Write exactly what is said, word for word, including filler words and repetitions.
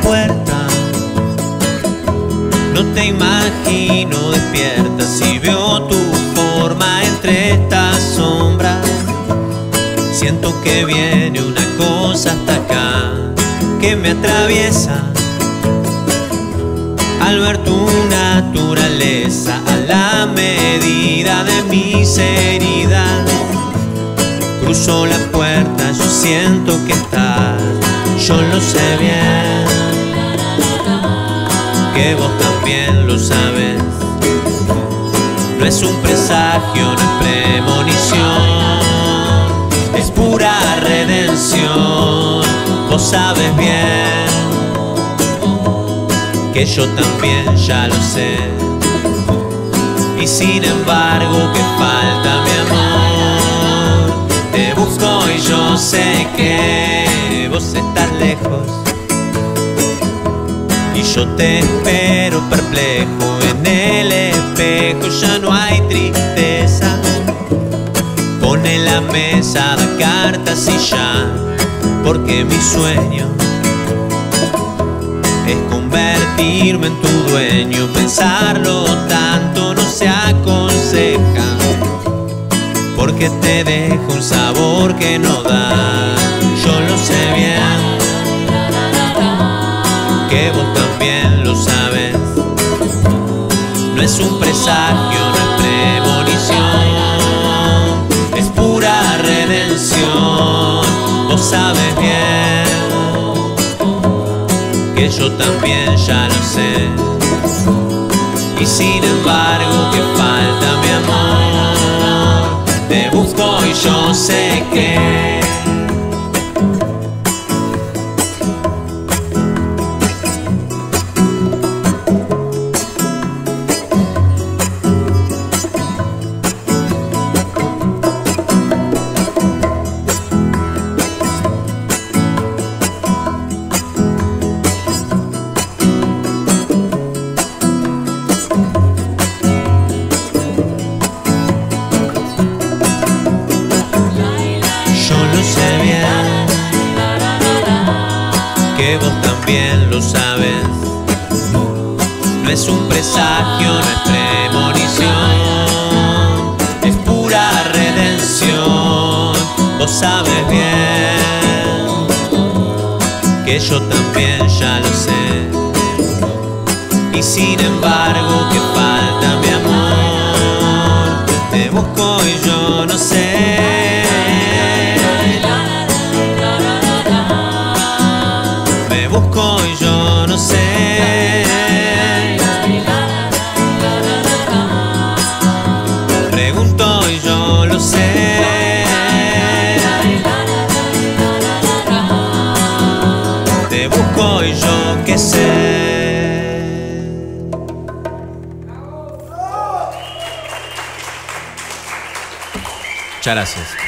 puerta. No te imagino despierta si veo tu forma entre estas sombras. Siento que viene una cosa hasta acá que me atraviesa al ver tu naturaleza a la medida de mis heridas. Cruzo la puerta, yo siento que estás, yo lo sé bien, que vos también lo sabes. No es un presagio, no es premonición, es pura redención. Vos sabes bien que yo también ya lo sé. Y sin embargo que falta mi amor. Te busco y yo sé que vos estás lejos, y yo te espero perplejo en el espejo. Ya no hay tristeza, pone la mesa, da cartas y ya, porque mi sueño es convertirme en tu dueño. Pensarlo tanto no se aconseja, porque te dejo un sabor que no da. Yo lo sé bien, que vos también lo sabes. No es un presagio, no es premonición, es pura redención. Vos sabes bien que yo también ya lo sé. Y sin embargo que falta mi amor. Te busco y yo sé que que vos también lo sabes. No es un presagio, no es premonición, es pura redención. Vos sabes bien que yo también ya lo sé. Y sin embargo que falta mi amor. Te busco y yo no sé. Busco y yo no sé. Pregunto y yo lo sé. Te busco y yo qué sé. Muchas gracias.